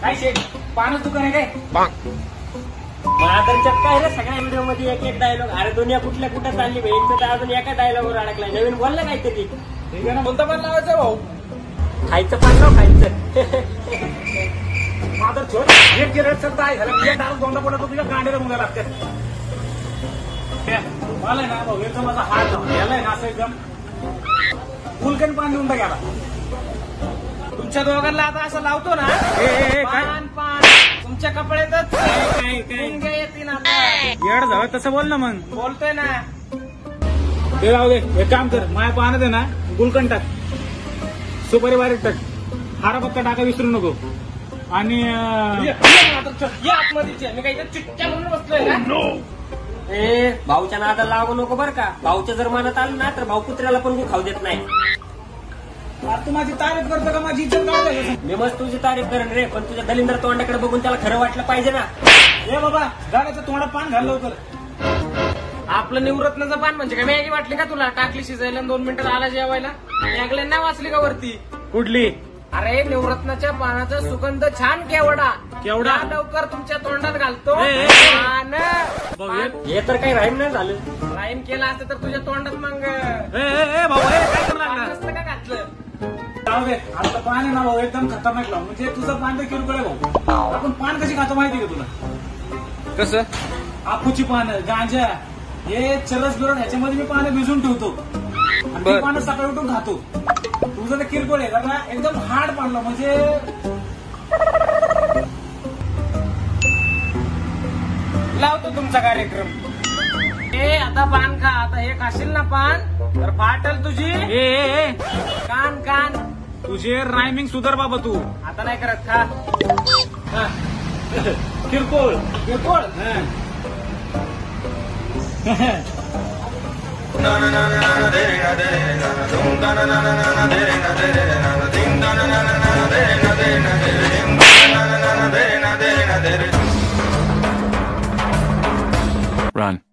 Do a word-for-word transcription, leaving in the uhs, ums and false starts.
काय शेट पानच दुकान आहे काय? महादर चक्का आहे रे सगळ्या व्हिडिओ मध्ये एक एक डायलॉग. अरे दुनिया कुठल्या कुठं चालली भाई, तर अजून एका डायलॉगवर अडकलाय. नवीन बोललं काहीतरी. ठीक आहे ना, कोणता पान लावायचं भाऊ? खायचं पान लाव खायचं. माझं छोट एक गिरेट सत्ता आहे झाला तुझ्या डाळ दोनदा पडला तुझ्या कांड्याला मुंगा लागते. मला आहे ना भाऊ एकदम माझा हात लावून याला आहे ना असं एकदम फुलकन पान देऊन टाकायला. तुमच्या दोघांना आता असं लावतो ना, ए, ए, ए, काय? पान पान तुमच्या कपड्यातच काय काय मुंग्या येतील आता. येड झालं तसं बोल ना मग. बोलतोय ना. ते राहू दे, एक काम कर, माया पाहणं दे ना, गुलकंद टाक, सुपारी बारीक टाक, हारा पत्ता टाका विसरू नको. आणि अं, ये, ये महादर, चल, ये आतमध्ये ये. मी काही चिट्ट्या म्हणून बसलोय ना. ए भाऊच्या नादाला लागू नको बरं का. भाऊच्या जर मनात आलं ना तर भाऊ कुत्र्याला पण तू खाऊ देत नाही. अरे तू माझी तारीफ करतो का माझी इज्जत काय झाली? मी मस्त तुझी तारीफ करेन रे, पण तुझ्या दलिंदर तोंडाकडे बघून त्याला खरं वाटलं पाहिजे ना. ए बाबा गाड्याचं तोंडात पान घाल लवकर. आपलं निवृत्नाचं पान म्हणजे काय मॅगी वाटली का तुला? टाकली शिजायला आणि दोन मिनिटात आला जेवायला. मॅगला नाही वाचली का वरती? कुठली? अरे निवृत्नाच्या पानाचा सुगंध छान केवडा केवढा? या लवकर तुमच्या तोंडात घालतो. ए, ए, ए. पान. भाऊ, पान. हे तर काही राहीम नाही झालं. राईम केला असतं तर तुझ्या तोंडात मग ए ए ए भाऊ ए काय करू पान लागला? नसतं का घातलं? जाऊ दे, आता पान आहे ना भाऊ एकदम खतरनाक लाव. म्हणजे तुझं पान तर किरकोळ आहे भाऊ. आपण पान कशी खातो माहिती का तुला? कसं? आपूची पानं, गांजा, हे चरस बिरस ह्याच्यामध्ये मी पानं भिजून ठेवतो आणि ती बर. पानं सकाळी उठून खातो. तुझं तर किरकोळ आहे जरा एकदम हार्ड पानलं म्हणजे लावतो तुमचा कार्यक्रम. ए आता पान खा. आता हे खाशील ना पान तर फाटल तुझी ए ए, ए कान कान. तुझे रायमिंग सुधार बाबा तू. आता नाही करत खा. हा. किरकोळ किरकोळ. Run.